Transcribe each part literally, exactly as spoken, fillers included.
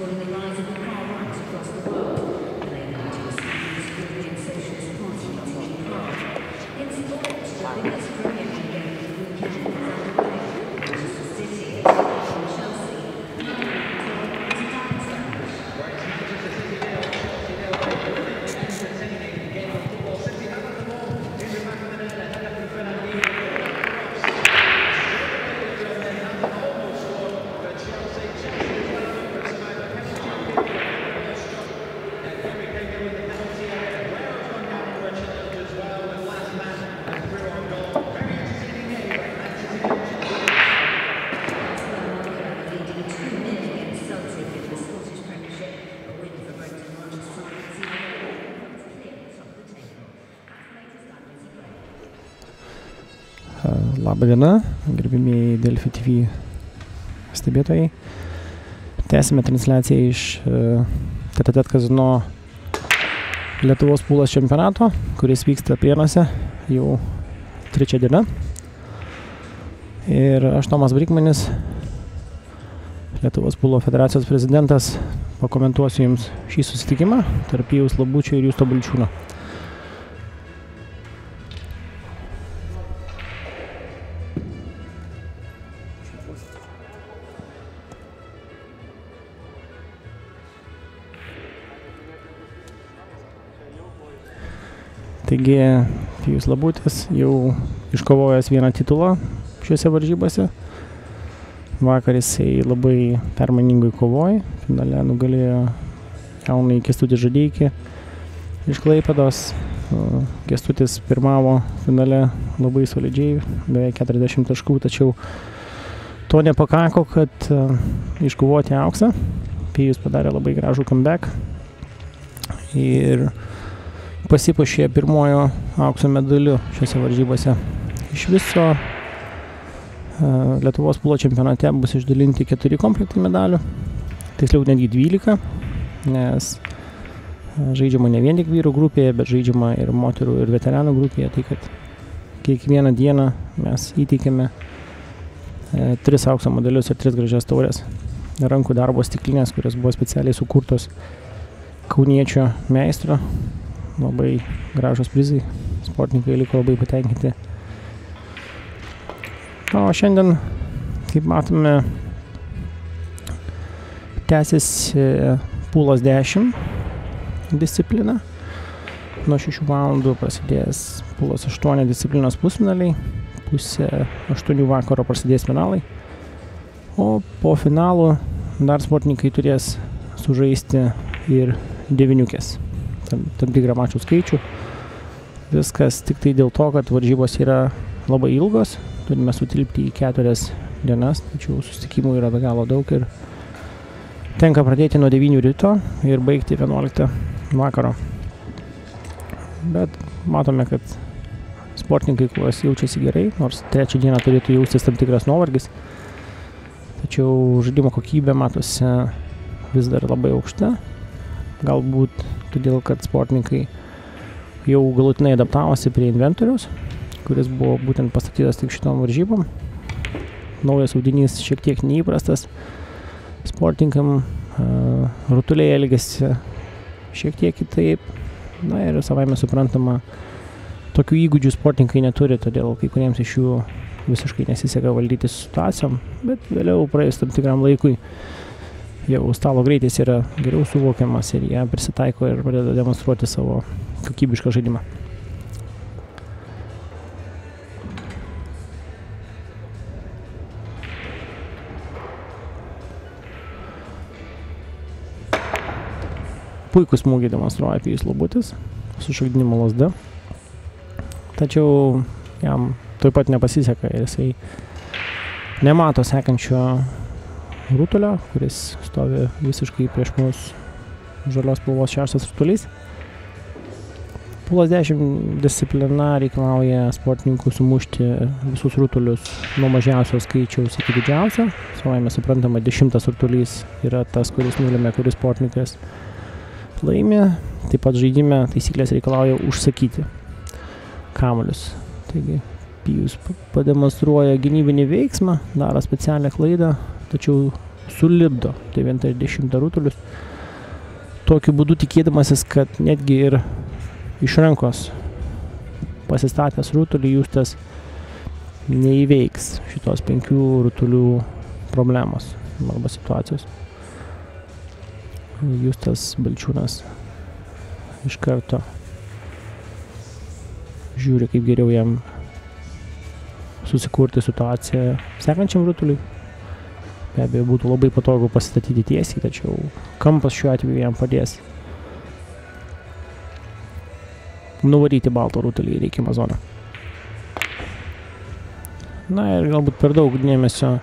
Labą dieną, gerbimieji Delfi T V stebėtojai. Tęsime transliaciją iš Tete Kazino Lietuvos pūlos čempionato, kuris vyksta Prienuose jau trečią dieną. Ir aš, Tomas Brikmanis, Lietuvos pūlo federacijos prezidentas, pakomentuosiu jums šį susitikimą tarp Pijaus Labučio ir Justo Balčiūno. Taigi, Pijus Labutis jau iškovojęs vieną titulą šiuose varžybose. Vakar jisai labai permainingoj kovoj. Finale nugalėjo jaunąjį Kęstutį Žadeikį iš Klaipėdos. Kęstutis pirmavo finale labai solidžiai, beveik keturiasdešimt taškų, tačiau to nepakako, kad iškovoti auksą. Pijus padarė labai gražų comeback ir pasipuošė pirmojo aukso medaliu šiose varžybose. Iš viso Lietuvos pūlo čempionate bus išdalinti keturi komplektai medalių, tiksliau netgi dvylika, nes žaidžiama ne vien tik vyrų grupėje, bet žaidžiama ir moterų ir veteranų grupėje, tai kad kiekvieną dieną mes įteikėme tris aukso medalius ir tris gražias taures. Rankų darbo stiklinės, kurios buvo specialiai sukurtos kauniečio meistro. Labai gražus prizai, sportininkai liko labai patenkinti. O šiandien, kaip matome, tęsiasi pūlas dešimt disciplina. Nuo šešių valandų prasidės pūlas aštuoni disciplinos pusfinaliai, pusė aštuonių vakaro prasidės finalai. O po finalų dar sportininkai turės sužaisti ir devyniukės. Tam, tam tikrą mačų skaičių. Viskas tik tai dėl to, kad varžybos yra labai ilgos. Turime sutilpti į keturias dienas, tačiau susitikimų yra be galo daug ir tenka pradėti nuo devynių ryto ir baigti vienuoliktą vakaro. Bet matome, kad sportininkai kol jaučiasi gerai, nors trečią dieną turėtų jaustis tam tikras nuovargis. Tačiau žaidimo kokybė matosi vis dar labai aukšta. Galbūt todėl, kad sportininkai jau galutinai adaptavosi prie inventoriaus, kuris buvo būtent pastatytas tik šitom varžybom. Naujas audinys šiek tiek neįprastas sportininkam, rutuliai elgiasi šiek tiek kitaip. Na ir savaime suprantama, tokių įgūdžių sportininkai neturi, todėl kai kuriems iš jų visiškai nesiseka valdyti situacijom, bet vėliau praėjus tam tikram laikui jau stalo greitis yra geriau suvokiamas ir jie prisitaiko ir pradeda demonstruoti savo kokybišką žaidimą. Puikų smūgį demonstruoja Pijus Labutis su šakdinimo lazda. Tačiau jam taip pat nepasiseka ir jisai nemato sekančio rutulio, kuris stovi visiškai prieš mus žalios spalvos šeštas rutulys. Pūlas dešimt disciplina reikalauja sportininkų sumušti visus rutulius nuo mažiausio skaičiaus iki didžiausio. Savaime suprantama, dešimtas rutulys yra tas, kuris nulėmė, kuris sportininkas laimi. Taip pat žaidime taisyklės reikalauja užsakyti kamuolius. Taigi Pijus pademonstruoja gynybinį veiksmą, daro specialią klaidą, tačiau sulipdo devintą ir dešimtą rutulius. Tokiu būdu tikėdamasis, kad netgi ir iš rankos pasistatęs rutulį Justas neįveiks šitos penkių rutulių problemos arba situacijos. Justas Balčiūnas iš karto žiūri, kaip geriau jam susikurti situaciją sekančiam rutuliui. Be abejo, būtų labai patogu pasistatyti tiesiai, tačiau kampas šiuo atveju jam padės nuvaryti baltą rutulį į reikiamą zoną. Na ir galbūt per daug dėmesio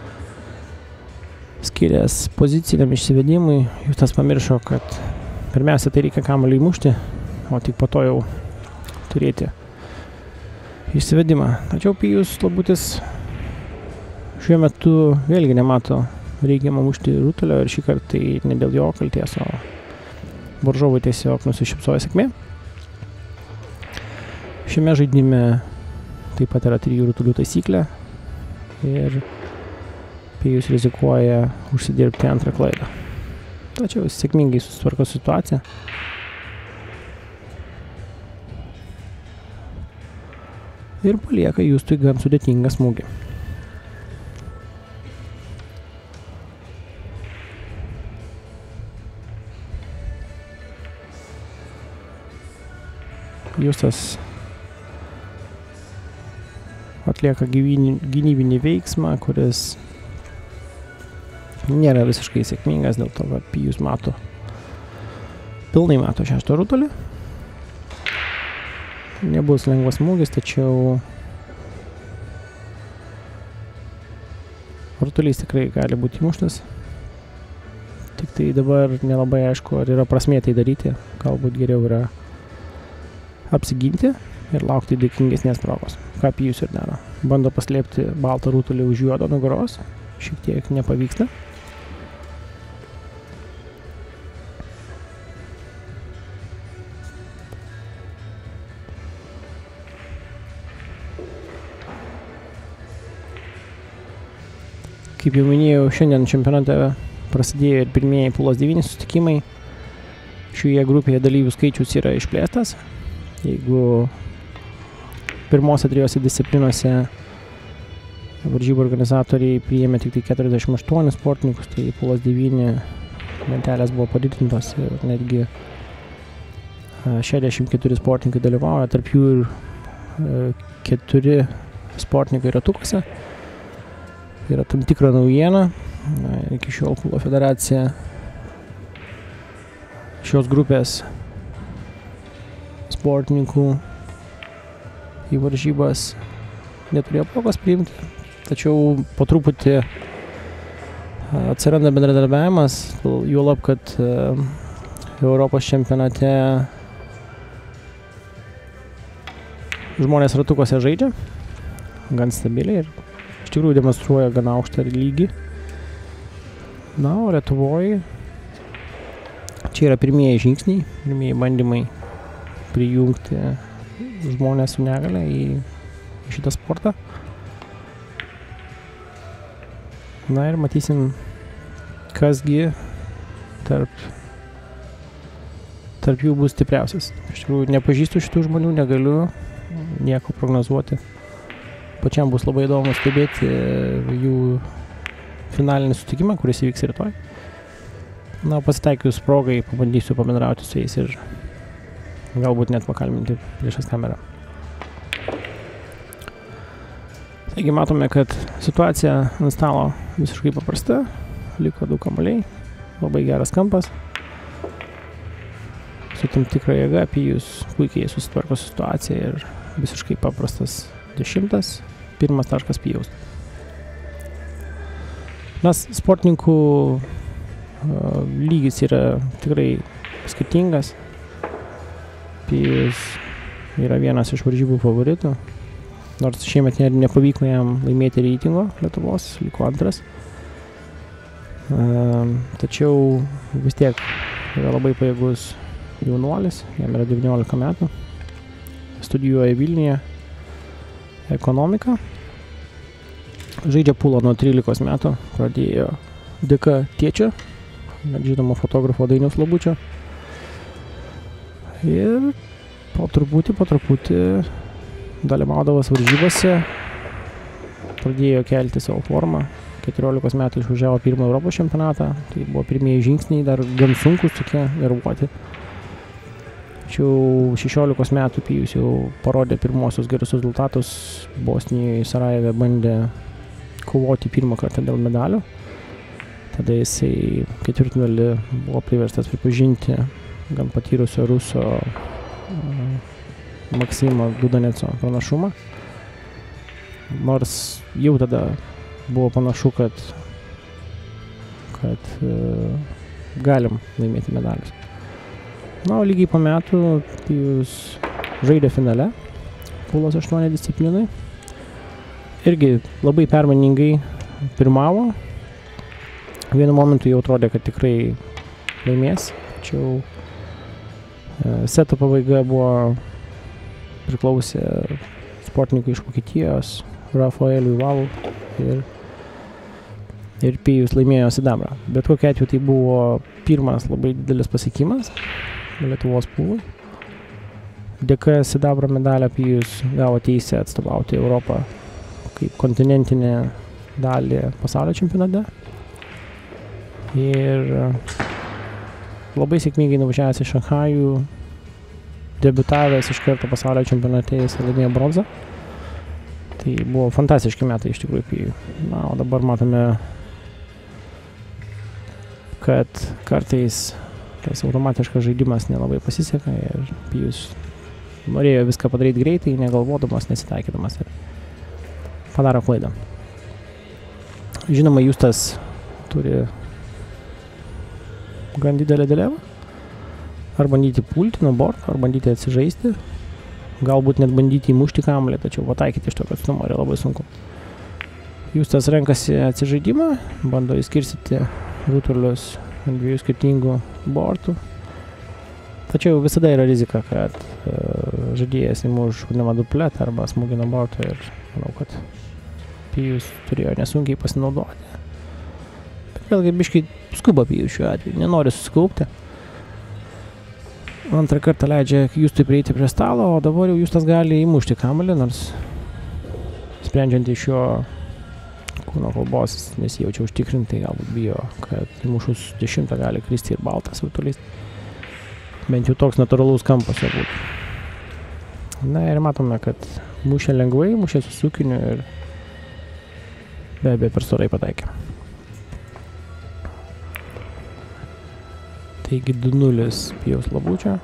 skirias poziciniam išsivedimui. Justas pamiršo, kad pirmiausia tai reikia kamuolį įmušti, o tik po to jau turėti išsivedimą. Tačiau Pijus Labutis šiuo metu vėlgi nemato reikiamą mušti rutulio ir šį kartą tai ne dėl jo kalties, o varžovui tiesiog nusišypsojo sėkmė. Šiame žaidime taip pat yra trijų rutulių taisyklė ir Pijus rizikuoja užsidirbti antrą klaidą. Tačiau jis sėkmingai susitvarko situaciją. Ir palieka Justui gan sudėtingą smūgį. Justas atlieka gynybinį veiksmą, kuris nėra visiškai sėkmingas, dėl to, kad Pijus mato, pilnai mato šeštą rutulį. Nebus lengvas smūgis, tačiau rutulys tikrai gali būti įmuštas. Tik tai dabar nelabai aišku, ar yra prasmė tai daryti. Galbūt geriau yra apsiginti ir laukti dėkingesnės progos, ką Pijus ir daro. Bando paslėpti baltą rutulį už juodo nugaros, šiek tiek nepavyksta. Kaip jau minėjau, šiandien čempionate prasidėjo ir pirmieji Pulos devyni susitikimai. Šioje grupėje dalyvių skaičius yra išplėstas. Jeigu pirmose trijose disciplinose varžybų organizatoriai priėmė tik tai keturiasdešimt aštuonis sportininkus, tai Pulos devyni lentelės buvo padidintos ir netgi šešiasdešimt keturi sportininkai dalyvauja, tarp jų ir keturi sportininkai ratukuose. Yra tam tikra naujiena. Iki šiol Pulo federacija šios grupės sportininkų į varžybas neturėjo progos priimti, tačiau po truputį atsiranda bendradarbiavimas, juolab, kad Europos čempionate žmonės ratukuose žaidžia gan stabiliai ir iš tikrųjų demonstruoja gan aukštą lygį. Na, o Lietuvoje čia yra pirmieji žingsniai, pirmieji bandymai prijungti žmonės su negalia į šitą sportą. Na ir matysim, kasgi tarp, tarp jų bus stipriausias. Iš tikrųjų, nepažįstu šitų žmonių, negaliu nieko prognozuoti. Pačiam bus labai įdomu stebėti jų finalinį sutikimą, kuris įvyks rytoj. Na, pasitaikius progai, pabandysiu pabendrauti su jais ir galbūt net pakalbinti priešas kamerą. Taigi matome, kad situacija ant stalo visiškai paprasta. Liko du kamuoliai, labai geras kampas. Su tam tikra jėga Pijus puikiai susitvarko situaciją ir visiškai paprastas dešimtas, pirmas taškas Pijaus. Nas sportininkų uh, lygis yra tikrai skirtingas. Pijus yra vienas iš varžybų favoritų, nors šiemet ne, nepavyko jam laimėti reitingo Lietuvos, liko antras. Uh, tačiau vis tiek yra labai pajėgus jaunuolis, jam yra devyniolika metų, studijuoja Vilniuje ekonomiką. Žaidžia Pulą nuo trylikos metų, pradėjo dėka tėčio, net žinoma fotografo Dainiaus Labučio. Ir po truputį, po truputį dalyvaudavas varžybose, pradėjo kelti savo formą. keturiolikos metų išvažiavo pirmą Europos čempionatą, tai buvo pirmieji žingsniai, dar gan sunkus tokie nervuoti. Tačiau šešiolikos metų Pijus jau parodė pirmosius gerus rezultatus. Bosnijoje, Sarajeve bandė kovoti pirmą kartą dėl medalių. Tada jisai ketvirtfinalį buvo priverstas pripažinti gan patyrusio ruso Maksimo Gudaneco pranašumą. Nors jau tada buvo panašu, kad, kad uh, galim laimėti medalius. Na, o lygiai po metų Pijus žaidė finale, pulos aštuoni disciplinai. Irgi labai permainingai pirmavo. Vienu momentu jau atrodė, kad tikrai laimės. Tačiau uh, seto pabaiga buvo priklausė sportininkui iš Vokietijos, Rafaeliui Valu. Ir, ir Pijus laimėjo sidabrą. Bet kokiu atveju tai buvo pirmas labai didelis pasiekimas Lietuvos pului. Dėka sidabro medalio Pijus gavo teisę atstovauti Europą kaip kontinentinę dalį pasaulio čempionate. Ir labai sėkmingai nuvažiavęs į Šanchajų, debiutavęs iš karto pasaulio čempionate, jis laimėjo bronzą. Tai buvo fantastiški metai iš tikrųjų Pijui. Na, o dabar matome, kad kartais tas automatiškas žaidimas nelabai pasiseka ir Pijus norėjo viską padaryti greitai, negalvodamas, nesitaikydamas ir padaro klaidą. Žinoma, Justas turi gan didelę dilemą. Ar bandyti pulti nuo borto, ar bandyti atsižaisti. Galbūt net bandyti įmušti kamuolį, tačiau pataikyti iš tokio atstumo yra labai sunku. Justas renkasi atsižaidimą, bando įskirstyti rutulius ant dviejų skirtingų bortų. Tačiau visada yra rizika, kad uh, žaidėjas įmuš vadinamą dupletą arba smūgį nuo borto ir manau, kad Pijus turėjo nesunkiai pasinaudoti. Bet vėlgi biškai skuba Pijus šiuo atveju, nenori susikaupti. Antrą kartą leidžia Justui prieiti prie stalo, o dabar jau Justas gali įmušti kamuolį, nors sprendžiant iš jo kūno kalbos nesijaučia užtikrintai, galbūt bijo, kad įmušus dešimtą gali kristi ir baltas rutulys. Bent jau toks natūralus kampas jo būtų. Na ir matome, kad mušė lengvai, mušė su sukiniu ir be abejo per storai pataikė. Taigi du nulis Pijaus Labučio.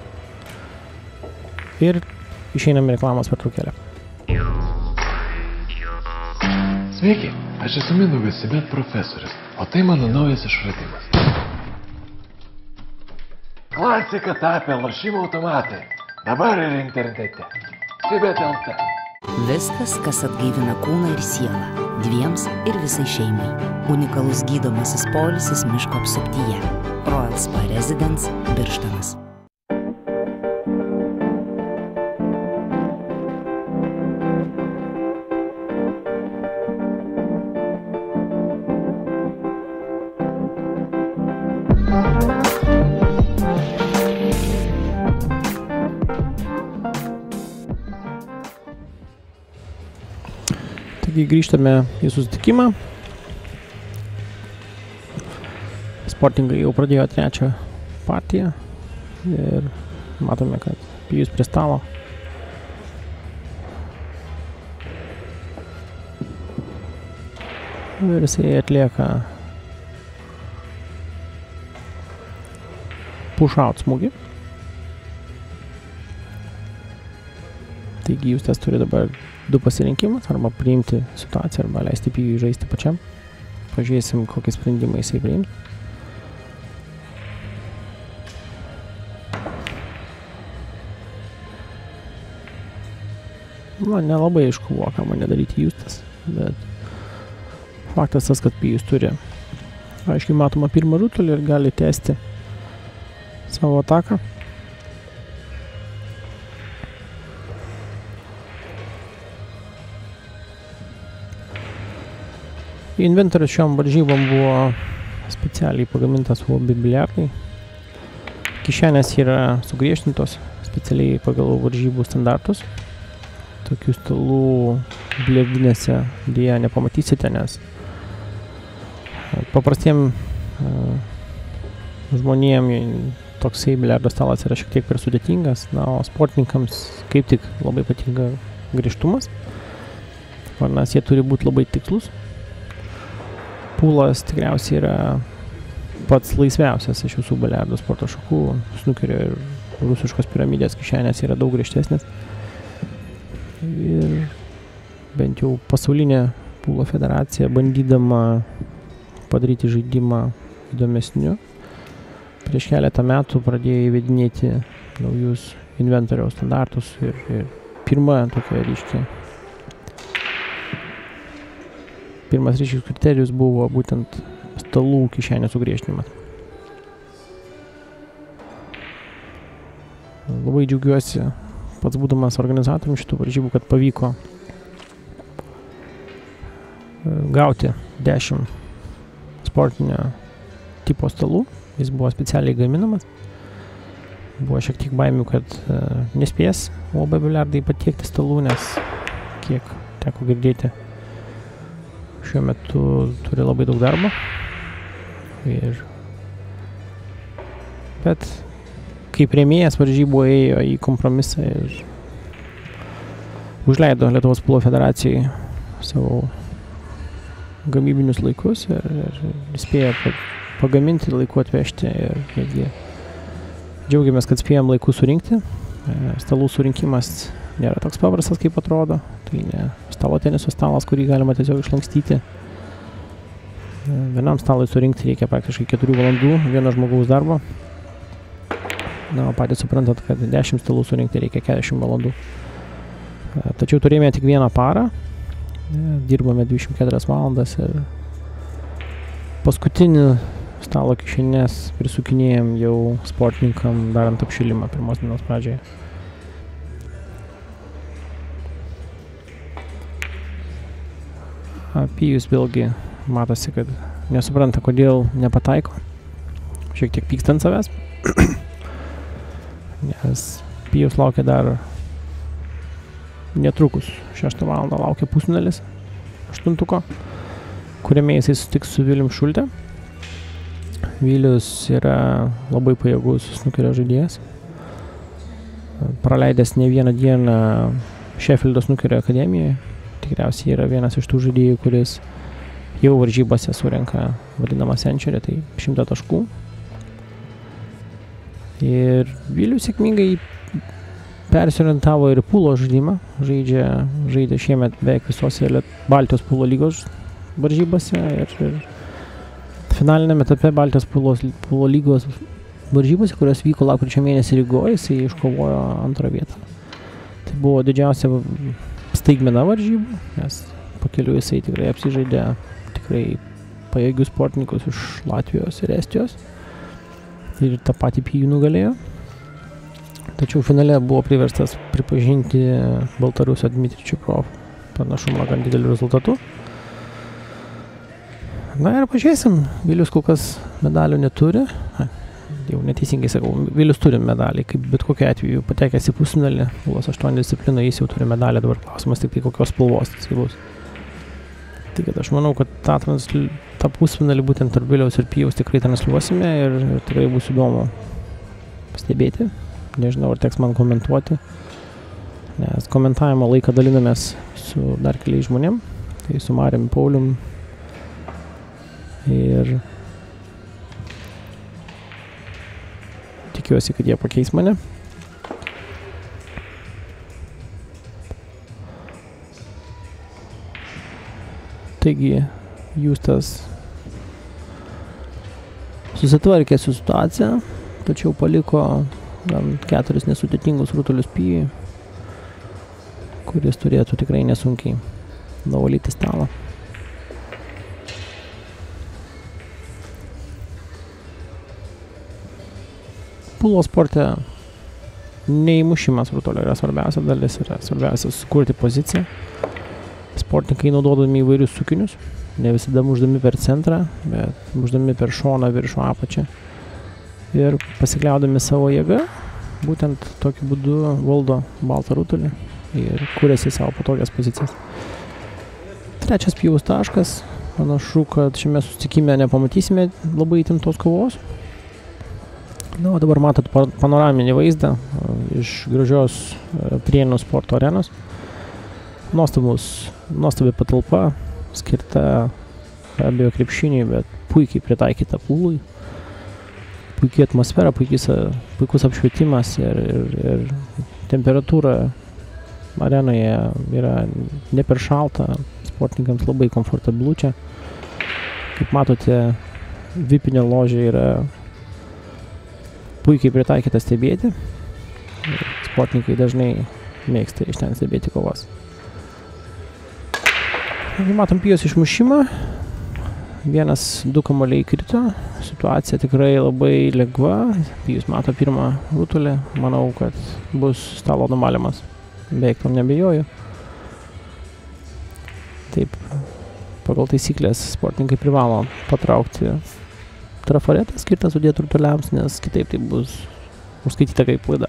Ir išeiname reklamos pertraukėlę. Sveiki, aš esu Mindaugas Sibet profesorius, o tai mano naujas išradimas. Klasika tapę lošimo automatai. Dabar ir internete. Sibet L T. Viskas, kas atgaivina kūną ir sielą. Dviems ir visai šeimai. Unikalus gydomasis poilsis miško apsuptyje. Royal Spa Residence, Birštonas. Taigi grįžtame į susitikimą. Sportingai jau pradėjo trečią partiją ir matome, kad Pijus prie stalo. Ir jisai atlieka push-out smūgį. Taigi Justas turi dabar du pasirinkimus, arba priimti situaciją, arba leisti Pijui žaisti pačiam. Pažiūrėsim, kokį sprendimą jisai priims. Na, nelabai aišku buvo, ką man nedaryti Justas, bet faktas tas, kad Pijus turi aiškiai matomą pirmą rutulį ir gali tęsti savo ataką. Inventorius šiom varžybom buvo specialiai pagamintas hobby biliardai. Kišenės yra sugriežtintos specialiai pagal varžybų standartus. Tokių stalų biliardinėse dėja nepamatysite, nes paprastiem uh, žmonėm toksai biliardo stalas yra šiek tiek per sudėtingas, na, o sportininkams kaip tik labai patinka griežtumas. Nes jie turi būti labai tikslus. Pūlas tikriausiai yra pats laisviausias iš visų biliardo sporto šakų. Snukerio ir rusiškos piramidės kišenės yra daug griežtesnės. Ir bent jau pasaulinė pūlo federacija, bandydama padaryti žaidimą įdomesniu, prieš keletą metų pradėjo įvedinėti naujus inventoriaus standartus ir, ir pirma tokia ryški. Pirmas ryškis kriterijus buvo būtent stalų kišenės sugriežtinimas. Labai džiaugiuosi pats būdamas organizatorium šitų varžybų, kad pavyko gauti dešimt sportinio tipo stalų. Jis buvo specialiai gaminamas. Buvo šiek tiek baimių, kad uh, nespės U A B biliardai patiekti stalų, nes kiek teko girdėti, šiuo metu turi labai daug darbo. Ir... Bet kaip rėmėjas varžybų ėjo į kompromisą ir užleido Lietuvos pūlo federacijai savo gamybinius laikus ir, ir spėjo pagaminti, laiku atvežti ir netgi džiaugiamės, kad spėjom laiku surinkti. Stalų surinkimas nėra toks paprastas, kaip atrodo. Tai ne stalo teniso stalas, kurį galima tiesiog išlankstyti. Vienam stalui surinkti reikia praktiškai keturių valandų vieno žmogaus darbo. Na, o patys suprantat, kad dešimt stalų surinkti reikia keturiasdešimt valandų. Tačiau turėjome tik vieną parą. Dirbame dvidešimt keturias valandas ir paskutinį stalo kišenės prisukinėjom jau sportininkam darant apšilimą pirmos dienos pradžioje. Pijus vėlgi matosi, kad nesupranta, kodėl nepataiko. Šiek tiek pyksta ant savęs. Nes Pijus laukia dar netrukus. Šeštą valandą laukia pusfinalis aštuntuko, kuriame jisai sutiks su Vilium Šulte. Vilius yra labai pajėgus snukerio žaidėjas. Praleidęs ne vieną dieną Sheffieldo snukerio akademijoje. Tikriausiai yra vienas iš tų žaidėjų, kuris jau varžybose surenka vadinamą century, tai šimtą taškų. Ir Vilius sėkmingai persiorientavo ir pūlo žaidimą. Žaidžia, žaidė šiemet beveik visose Baltijos pūlo lygos varžybose ir, ir finalinėme etape Baltijos pūlo, pūlo lygos varžybose, kurios vyko lapkričio mėnesį Rygoje, jisai iškovojo antrą vietą. Tai buvo didžiausia staigmena varžybų, nes pakeliu jisai tikrai apsižaidė tikrai pajėgius sportininkus iš Latvijos ir Estijos ir tą patį Pijų nugalėjo. Tačiau finale buvo priverstas pripažinti Baltarusio Dmitrij Čiuprov panašumą gan dideliu rezultatu. Na ir pažiūrėsim, Vilius kol kas medalių neturi. Jau neteisingai sakau, Vilius turi medalį, kaip bet kokiu atveju patekęs į pusfinalį, Pūlos aštuoni disciplina, jis jau turi medalį, dabar klausimas tik tai kokios spalvos tai bus. Tai kad aš manau, kad tą, transli... tą pusfinalį būtent tarp Viliaus ir Pijaus tikrai transliuosime ir, ir tikrai bus įdomu stebėti. Nežinau, ar teks man komentuoti, nes komentavimo laiką dalinamės su dar keliais žmonėm, tai su Marium Paulium ir tikiuosi, kad jie pakeis mane. Taigi, Justas susitvarkė su situacija, tačiau paliko gan keturis nesudėtingus rutulius Pijui, kuris turėtų tikrai nesunkiai nuvalyti stalą. Pūlo sporte neįmušimas rutulio yra svarbiausia dalis, yra svarbiausia sukurti poziciją. Sportininkai naudodami įvairius sukinius, ne visada muždami per centrą, bet muždami per šoną, viršų, apačią. Ir pasikliaudami savo jėgą, būtent tokiu būdu valdo baltą rutulį ir kuriasi savo patogias pozicijas. Trečias pjūvos taškas. Panašu, kad šiame susitikime nepamatysime labai įtemptos kovos. Na, o dabar matot panoraminį vaizdą iš gražios Prienų sporto arenos. Nuostabus, nuostabi patalpa, skirta be abejo krepšiniui, bet puikiai pritaikyta pūlui. Puikiai atmosfera, puikis, puikus apšvietimas ir, ir, ir temperatūra arenoje yra ne per šalta, sportininkams labai komfortabilu čia. Kaip matote, vipinė ložė yra puikiai pritaikyta stebėti. Sportininkai dažnai mėgsta iš ten stebėti kovas. Matom Pijos išmušimą. Vienas, du kamuoliai krito. Situacija tikrai labai lengva. Pijus mato pirmą rutulį. Manau, kad bus stalo numalimas. Beveik tam nebejoju. Taip, pagal taisyklės sportininkai privalo patraukti trafaretą skirtą sudėti rutuliams, nes kitaip tai bus užskaityta kaip klaida.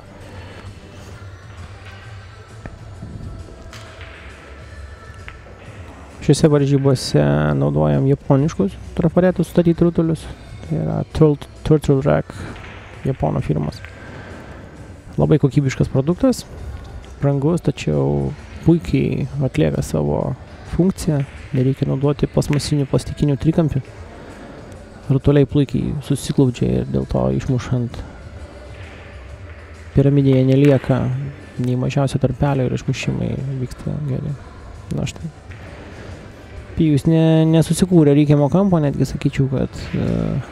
Šiuose varžybose naudojam japoniškus trafaretus statyti rutulius. Tai yra Turtle Rack Japono firmas. Labai kokybiškas produktas, brangus, tačiau puikiai atlieka savo funkciją. Nereikia naudoti plasmasinių plastikinių trikampių. Rutuliai puikiai susiklaudžia ir dėl to išmušant piramidėje nelieka nei mažiausio tarpelio ir išmušimai vyksta geri. Na štai. Pijus ne, nesusikūrė reikiamo kampo, netgi sakyčiau, kad uh,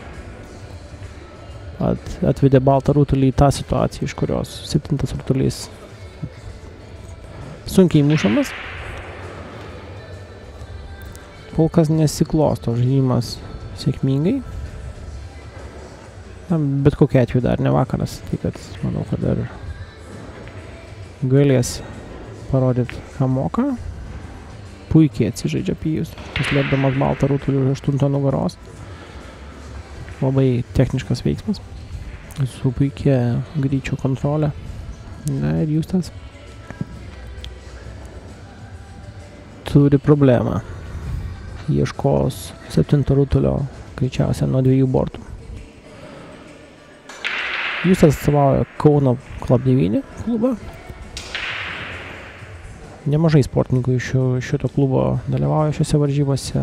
at, atvedė baltą rutulį į tą situaciją, iš kurios septintas rutulys sunkiai mušamas. Kol kas nesiklosto žaidimas sėkmingai. Na, bet kokia atveju dar ne vakaras, tai kad manau, kad dar galės parodyti, ką moka. Puikiai atsižaidžia Pijus, paslėpdamas baltą rutulį už aštunto nugaros. Labai techniškas veiksmas, su puikia greičio kontrolė. Na ir Justas turi problemą. Ieškos septinto rutulio greičiausia nuo dviejų bortų. Justas atstovauja Kauno Club devyni klubą. Nemažai sportininkų iš šito klubo dalyvauja šiuose varžybose.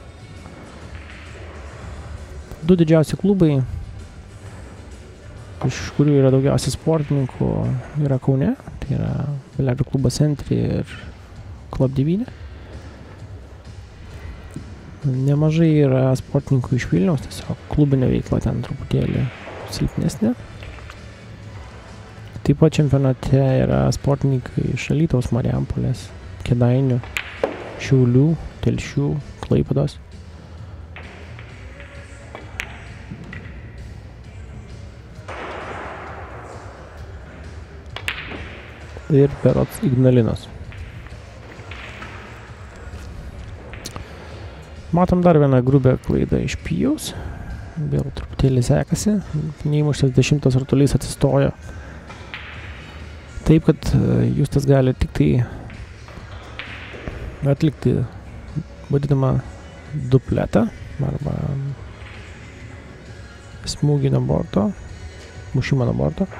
Du didžiausi klubai, iš kurių yra daugiausiai sportininkų, yra Kaune. Tai yra Biliardų klubas Entry ir Club devyni. Nemažai yra sportininkų iš Vilniaus, tiesiog klubinė veikla ten truputėlį silpnesnė. Taip pat čempionate yra sportininkai iš Alytaus, Marijampolės, Kėdainių, Šiaulių, Telšių, Klaipėdos. Ir berods Ignalinos. Matom dar vieną grubę klaidą iš Pijaus. Vėl truputėlį sekasi. Neįmuštas dešimtas rutulys atsistojo. Taip, kad Justas gali tik tai atlikti vadinamą dupletą arba smūgį nuo borto, mušimą nuo borto.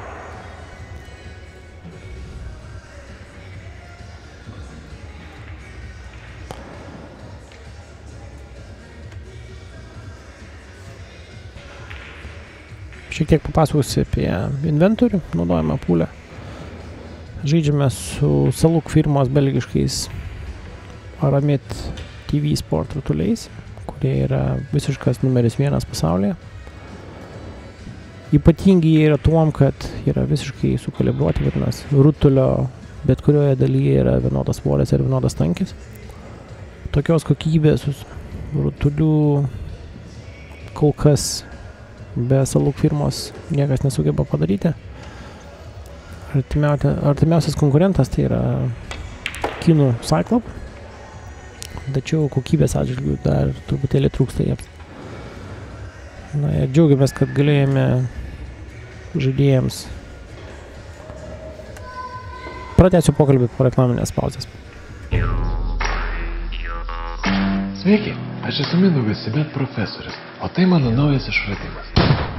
Šiek tiek papasakosiu apie inventorių, naudojame pūlę. Žaidžiame su Saluk firmos belgiškais Aramid T V Sport rutuliais, kurie yra visiškas numeris vienas pasaulyje. Ypatingi jie yra tuom, kad yra visiškai sukalibruoti, vadinasi, rutulio bet kurioje dalyje yra vienodas svoris ir vienodas tankis. Tokios kokybės rutulių kol kas be Saluk firmos niekas nesugeba padaryti. Artimiausias konkurentas tai yra kinų Cyclop. tačiau kokybės atžvilgių dar truputėlį trūksta jiems. Na ir džiaugiamės, kad galėjome žaidėjams. Pratęsiu pokalbį po reklaminės pauzės. Sveiki, aš esu Mindaugas Sibet profesorius, o tai mano naujas išradimas.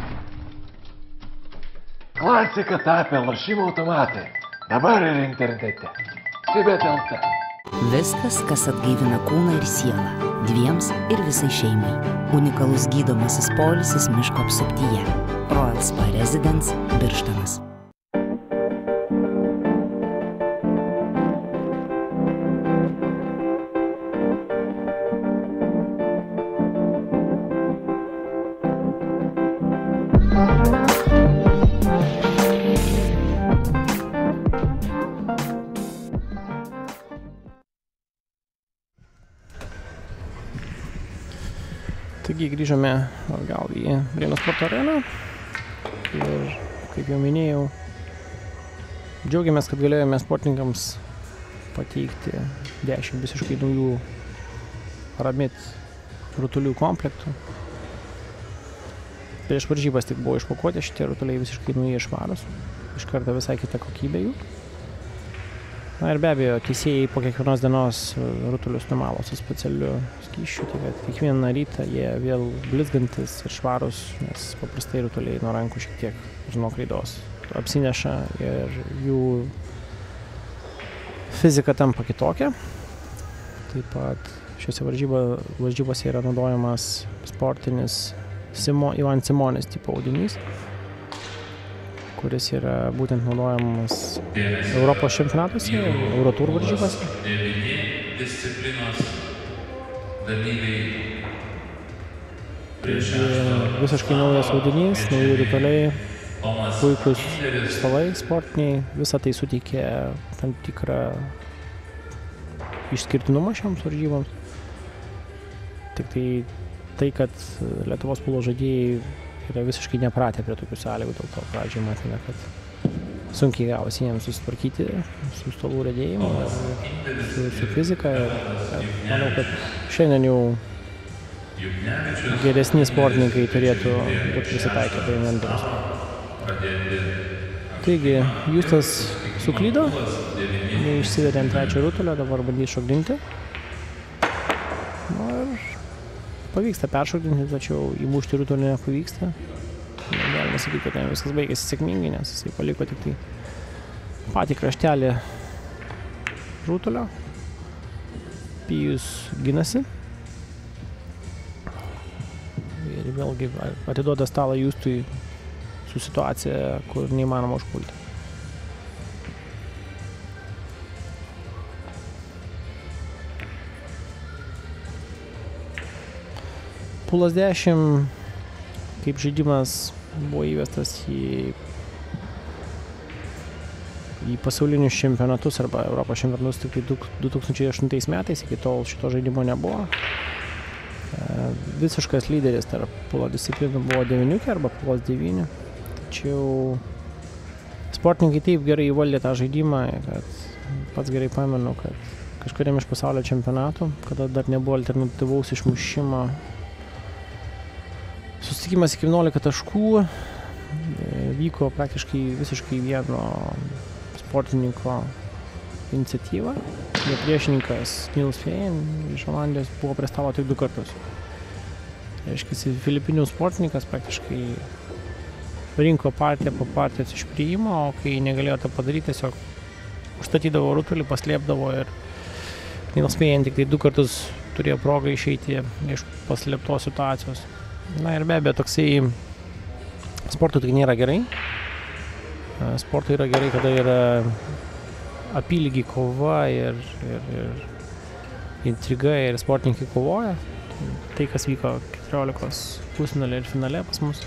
Klasika tapę lošimo automatai. Dabar ir internete. Sibet L T. Viskas, kas atgaivina kūną ir sielą. Dviems ir visai šeimai. Unikalus gydomasis poilsis miško apsuptyje. Royal Spa Residence, Birštonas. Taigi grįžome atgal į Vilniaus sporto areną ir, kaip jau minėjau, džiaugiamės, kad galėjome sportininkams pateikti dešimt visiškai naujų Ramit rutulių komplektų. Prieš varžybas tik buvo išpakuoti, šitie rutuliai visiškai naujai švarūs, iš karto visai kita kokybė jų. Na ir be abejo, teisėjai po kiekvienos dienos rutulius numalo su specialiu skysčiu, tai kad kiekvieną rytą jie vėl blizgantis ir švarus, nes paprastai rutuliai nuo rankų šiek tiek nuo klaidos apsineša ir jų fizika tampa kitokia. Taip pat šiuose varžybo, varžybose yra naudojamas sportinis Simo, Ivan Simonis tipo audinys, kuris yra būtent naudojamas Europos čempionatuose ir Eurotour varžybose. Visiškai naujas audinys, nauji rutuliai, puikus stalai sportiniai, visą tai suteikia tam tikrą išskirtinumą šioms varžyboms. Tik tai tai, kad Lietuvos pulo žaidėjai yra visiškai nepratę prie tokių sąlygų, dėl to pradžioje matėme, kad sunkiai gavosi jiems susitvarkyti su stalų riedėjimu ir su, su fizika. Ir, ir manau, kad šiandien jau geresni sportininkai turėtų būti prisitaikę prie inventorius. Taigi, Justas suklydo, neišsivedė ant trečio rutulio, dabar bandys šokdinti. Nu, ir pavyksta peršokdinti, tačiau įmušti rutulį nepavyksta. Galima sakyti, kad ten viskas baigėsi sėkmingai, nes jisai paliko tik tai patį kraštelį rutulio. Pijus ginasi. Ir vėlgi atiduoda stalą Justui su situacija, kur neįmanoma užpulti. Pulas dešimt kaip žaidimas buvo įvestas į, į pasaulinius čempionatus arba Europos čempionatus tik du tūkstančiai aštuntais metais, iki tol šito žaidimo nebuvo. Visiškas lyderis tarp pulo disciplinų buvo devyniukė arba pulas devyni. Tačiau sportininkai taip gerai įvaldė tą žaidimą, kad pats gerai pamenu, kad kažkuriam iš pasaulio čempionatų, kada dar nebuvo alternatyvaus išmušimo, susitikimas iki vienuolika taškų vyko praktiškai visiškai vieno sportininko iniciatyva. Jo priešininkas Niels Fein iš Olandijos buvo prie stalo tik du kartus. Reiškia, filipinių sportininkas praktiškai rinko partiją po partijos iš priėjimo, o kai negalėjo tą padaryti, tiesiog užstatydavo rutulį, paslėpdavo ir Niels Fein tik tai du kartus turėjo progą išeiti iš paslėptos situacijos. Na ir be abejo, toksai sportui tai nėra gerai. Sportui yra gerai, kada yra apylygiai kova ir, ir, ir intriga ir sportininkai kovoja. Tai, kas vyko keturiolikos pusfinalį ir finale pas mus.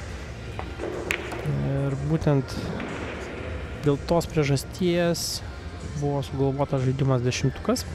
Ir būtent dėl tos priežasties buvo sugalvotas žaidimas dešimtukas.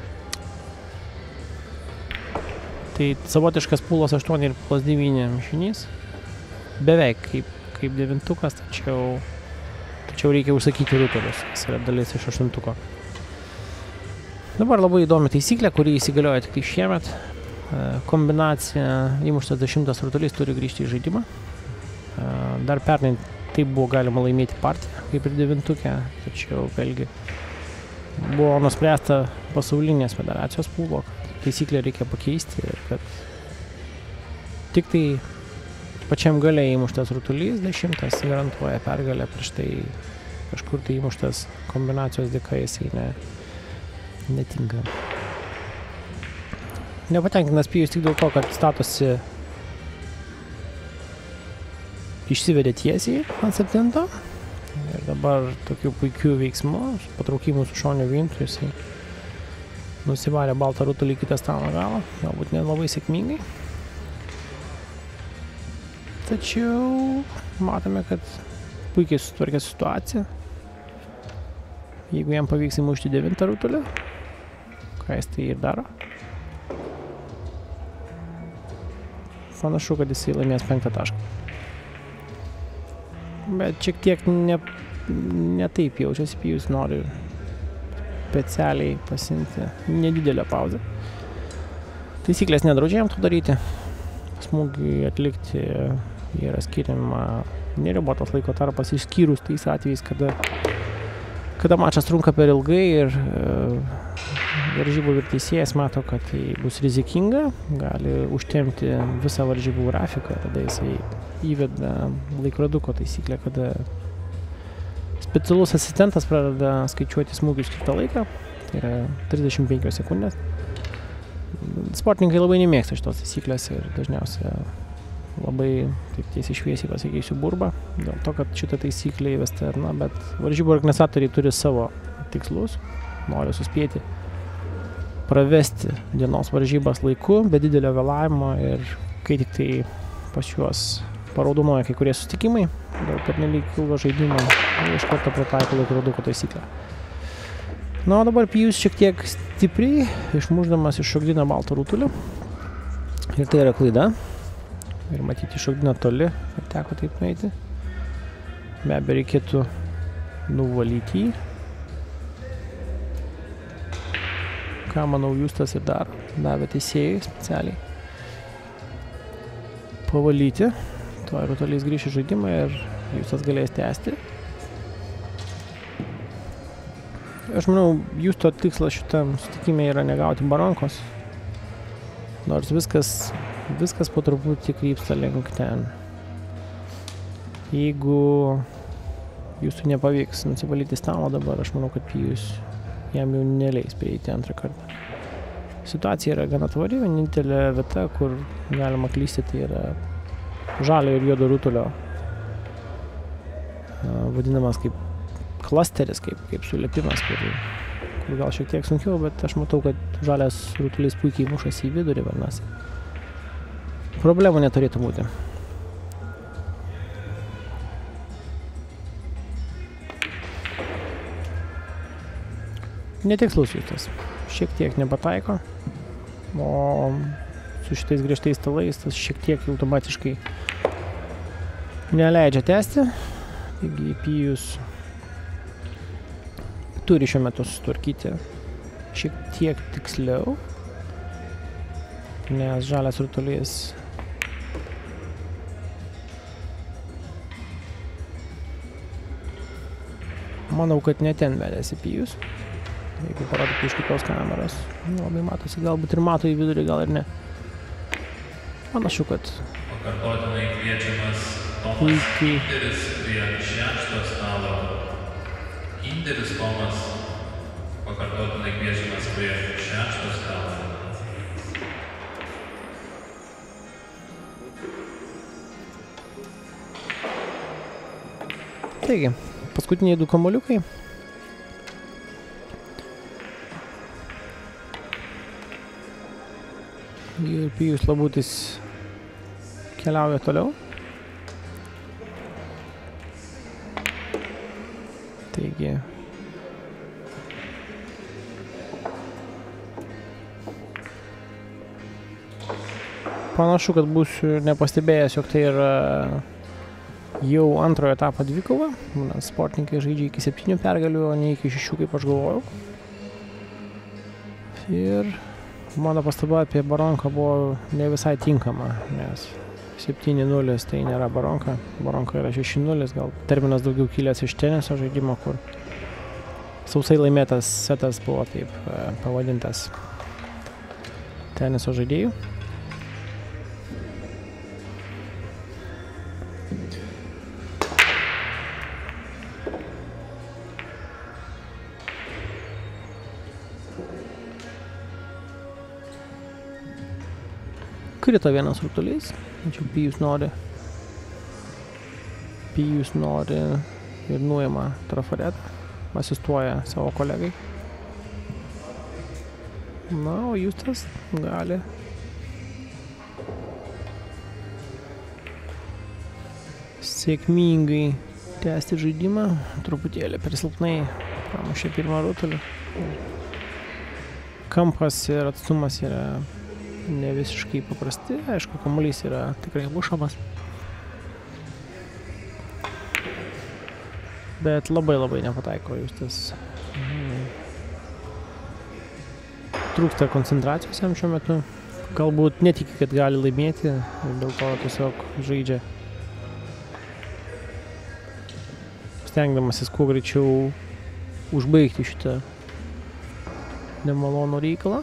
Tai savotiškas pulas aštuoni ir pulas devyni mišinys. Beveik kaip, kaip devintukas, tačiau, tačiau reikia užsakyti rutulius, kas yra dalis iš aštuntuko. Dabar labai įdomi taisyklė, kuri įsigalioja tik tai šiemet. Kombinacija įmuštas dešimtas rutulys turi grįžti į žaidimą. Dar pernai taip buvo galima laimėti partiją, kaip ir devintukę, tačiau vėlgi buvo nuspręsta pasaulinės federacijos pūlo, kad taisyklę reikia pakeisti ir kad tik tai pačiam gale įmuštas rutulys dešimtas garantuoja pergalę, prieš tai kažkur tai įmuštas kombinacijos dėka jisai ne, netinka. Nepatenkinas Pijus tik dėl to, kad statosi išsivedė tiesiai ant septinto ir dabar tokių puikių veiksmų, patraukimų su šonio vintu, jisai nusivarė baltą rutulį kitą stalo galą, galbūt ne labai sėkmingai. Tačiau matome, kad puikiai sutvarkė situaciją. Jeigu jam pavyks įmušti devintą rutulį, ką jis tai ir daro. Panašu, kad jisai laimės penktą tašką. Bet šiek tiek ne, ne taip jaučiasi, Pijus nori specialiai pasiimti nedidelę pauzę. Taisyklės nedraudžia jam to daryti. Smūgiui atlikti yra skiriama neribotas laiko tarpas, išskyrus tais atvejais, kada, kada mačas trunka per ilgai ir varžybų ir teisėjas mato, kad tai bus rizikinga, gali užtempti visą varžybų grafiką, tada jisai įveda laikroduko taisyklę, kada specialus asistentas pradeda skaičiuoti smūgius kitą laiką, tai yra trisdešimt penkios sekundės. Sportininkai labai nemėgsta šitos taisyklės ir dažniausiai labai, taip tiesiai šviesiai pasakysiu, burba, dėl to, kad šitą taisyklę įvesta, na, bet varžybų organizatoriai turi savo tikslus, nori suspėti pravesti dienos varžybas laiku, be didelio vėlavimo ir kai tik tai pas juos paraudonuoja kai kurie susitikimai, dėl pernelyg ilgo žaidimo, iš karto pritaiko laikroduko taisyklę. Na, o dabar Pijus šiek tiek stipriai, išmušdamas iššokdina baltą rutulį. Ir tai yra klaida. Ir matyti iššokdina toli, ir teko taip nueiti. Be abejo, reikėtų nuvalyti jį. Ką, manau, Justas ir dar davė teisėjai specialiai pavalyti. Tuo rutulys grįš į žaidimą ir Justas galės tęsti. Aš manau, Justo tikslas šitam sutikime yra negauti barankos. Nors viskas, viskas po truputį krypsta link ten. Jeigu Justui nepavyks nusivalyti stalo dabar, aš manau, kad Pijus jam jau neleis prieiti antrą kartą. Situacija yra gana tvari, vienintelė vieta, kur galima klysti, tai yra žalio ir juodo rutulio vadinamas kaip klasteris, kaip, kaip sulipimas, kur, kur gal šiek tiek sunkiau, bet aš matau, kad žalias rutulys puikiai mušasi į vidurį, vadinasi. Problemų neturėtų būti. Netikslus Justas. Šiek tiek nepataiko, o su šitais griežtais stalais tas šiek tiek automatiškai neleidžia tęsti. Taigi Pijus turi šiuo metu sutvarkyti šiek tiek tiksliau, nes žalias rutulys manau, kad ne ten vedėsi Pijus. Jeigu parodyti iš kitos kameros, labai matosi, galbūt ir mato į vidurį, gal ir ne. Panašu, kad pakartotinai kviečiamas Tomas Kinteris prie šešto stalo. Kinteris Tomas pakartotinai kviečiamas prie šešto stalo. Taigi, paskutiniai du kamuoliukai. Ir Pijus Labutis keliauja toliau. Taigi panašu, kad būsiu nepastebėjęs, jog tai yra jau antrojo etapo dvikova. Sportininkai žaidžia iki septynių pergalių, o ne iki šešių, kaip aš galvojau. Ir mano pastaba apie baronką buvo ne visai tinkama, nes septyni nulis tai nėra baronka. Baronka yra šeši nulis, gal terminas daugiau kilęs iš teniso žaidimo, kur sausai laimėtas setas buvo taip pavadintas teniso žaidėjų. Krito vienas rutulys, tačiau Pijus nori, Pijus nori ir nuima trafaretą, asistuoja savo kolegai. Na, o Justas gali sėkmingai tęsti žaidimą, truputėlį per silpnai pramušė pirmą rutulį. Kampas ir atstumas yra ne visiškai paprasti, aišku, kamuolys yra tikrai mušamas. Bet labai labai nepataiko Justas. Trūksta koncentracijos jam šiuo metu. Galbūt netiki, kad gali laimėti ir dėl to tiesiog žaidžia. Stengdamasis kuo greičiau užbaigti šitą nemalonų reikalą.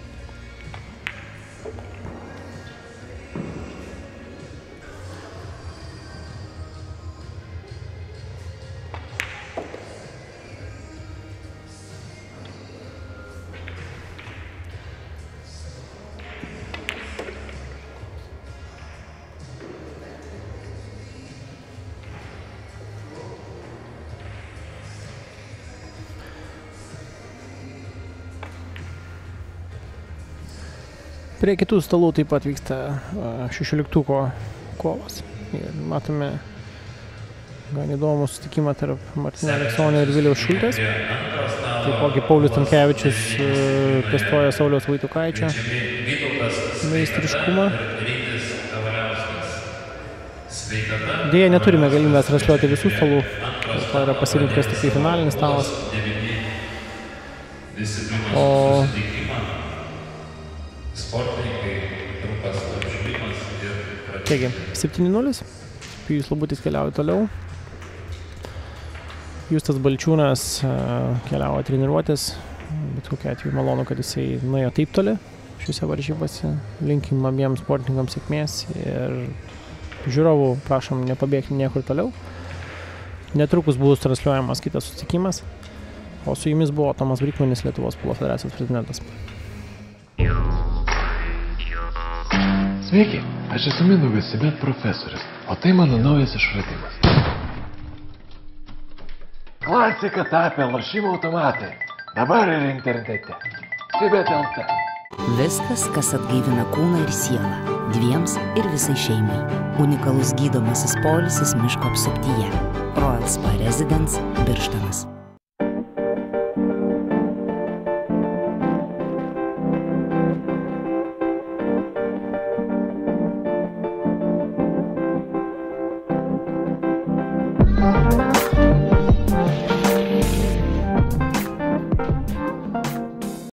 Prie kitų stalų taip pat vyksta šešioliktuko kovas. Ir matome gan įdomų susitikimą tarp Martyno Aleksonio ir Viliaus Šultės. Taipogi Paulius Tamkevičius testuoja Sauliaus Vaitukaičio meistriškumą. Deja, neturime galimybės transliuoti visų stalų. To yra pasirinktas tik tai finalinis stalas. O Taigi, septyni nulis, Pijus Labutis keliauja toliau. Justas Balčiūnas keliauja treniruotis, bet kokiu atveju malonu, kad jisai nuėjo taip toli šiuose varžybose. Linkim abiems sportininkams sėkmės ir žiūrovų prašom nepabėgti niekur toliau. Netrukus bus transliuojamas kitas susitikimas, o su jumis buvo Tomas Brikmanis, Lietuvos polo federacijos prezidentas. Sveiki, aš esu Mindaugas Sibet profesorius, o tai mano naujas išradimas. Klasika tapę lošimo automatai. Dabar ir internete. Sibet L T. Viskas, kas atgaivina kūną ir sielą. Dviems ir visai šeimai. Unikalus gydomasis poilsis miško apsuptyje. Royal Spa Residence, Birštonas.